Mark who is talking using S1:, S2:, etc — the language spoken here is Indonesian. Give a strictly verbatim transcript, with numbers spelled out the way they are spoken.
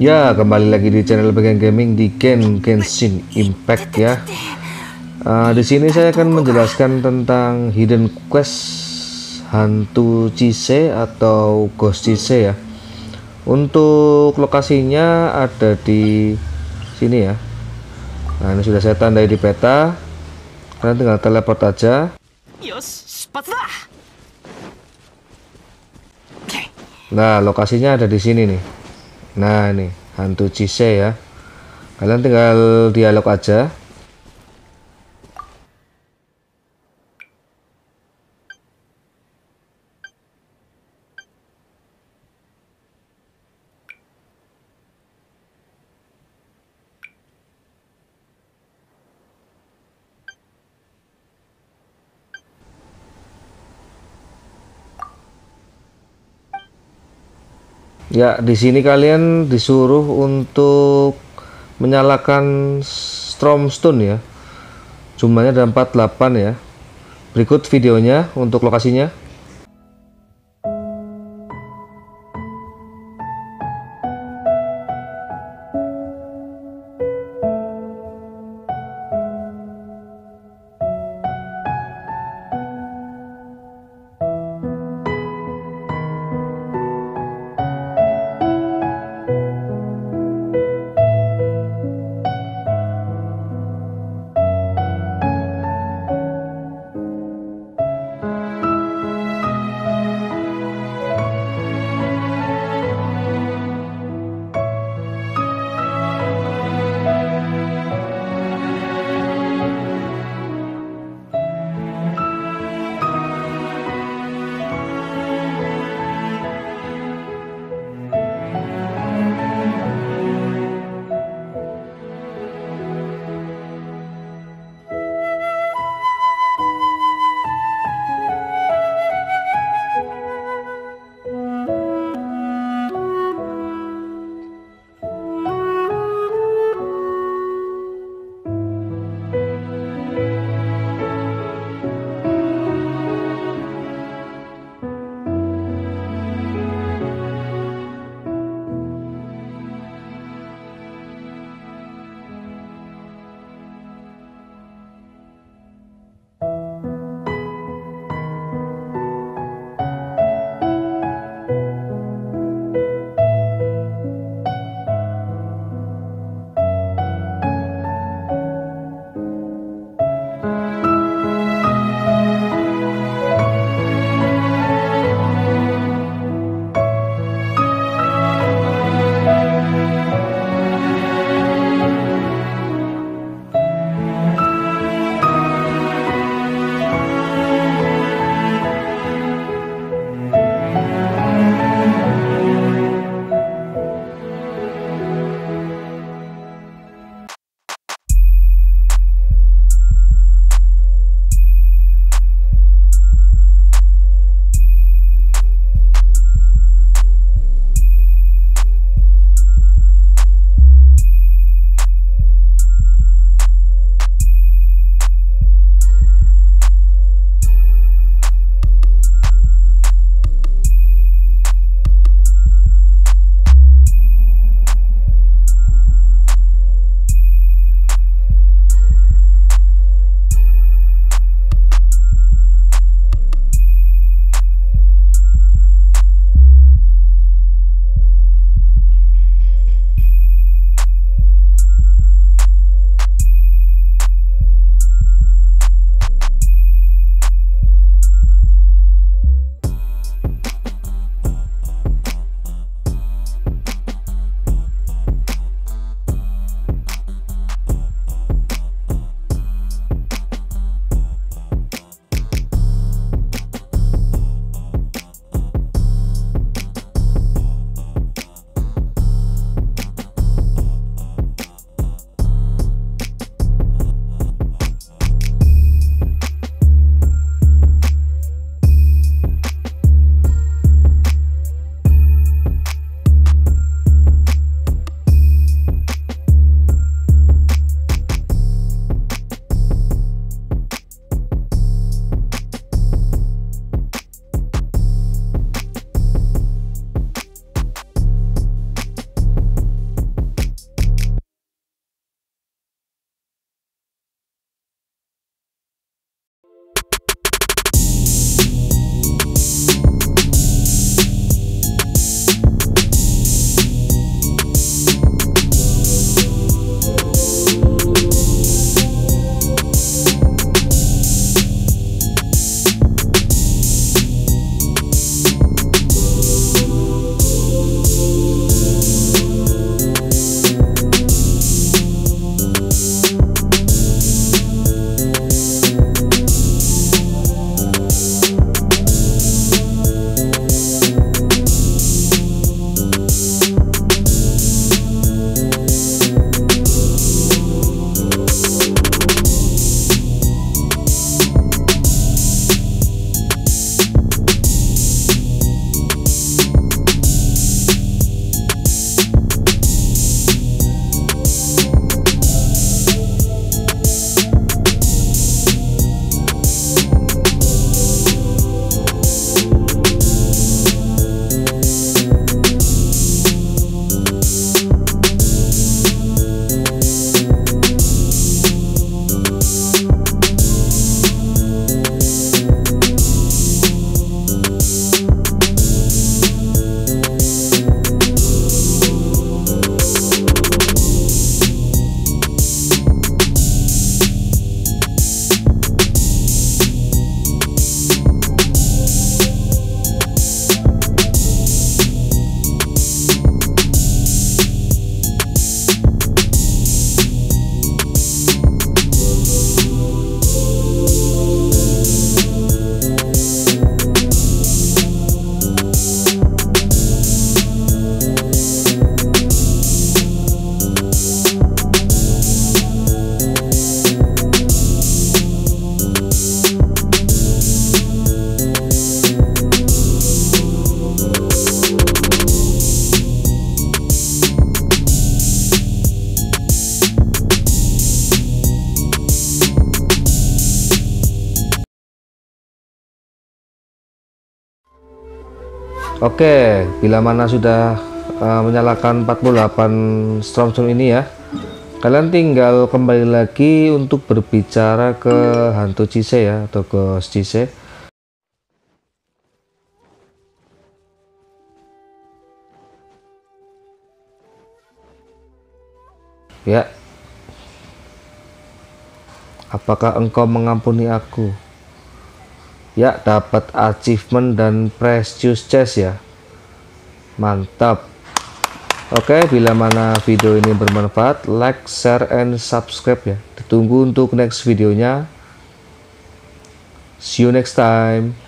S1: Ya, kembali lagi di channel Bagian Gaming di game Genshin Impact ya. Uh, di sini saya akan menjelaskan tentang hidden quest hantu Chise atau Ghost Chise ya. Untuk lokasinya ada di sini ya. Nah, ini sudah saya tandai di peta. Kalian tinggal teleport aja. Nah, lokasinya ada di sini nih. Nah, ini hantu Chise ya. Kalian tinggal dialog aja. Ya, di sini kalian disuruh untuk menyalakan Stormstone ya. Jumlahnya ada empat puluh delapan ya. Berikut videonya untuk lokasinya. Oke, bila mana sudah uh, menyalakan empat puluh delapan Stormstone ini ya, kalian tinggal kembali lagi untuk berbicara ke hantu Cise ya, atau ke Cise. Ya, apakah engkau mengampuni aku? Ya, dapat achievement dan precious chest ya. Mantap. Oke, bila mana video ini bermanfaat, like, share, and subscribe ya. Ditunggu untuk next videonya. See you next time.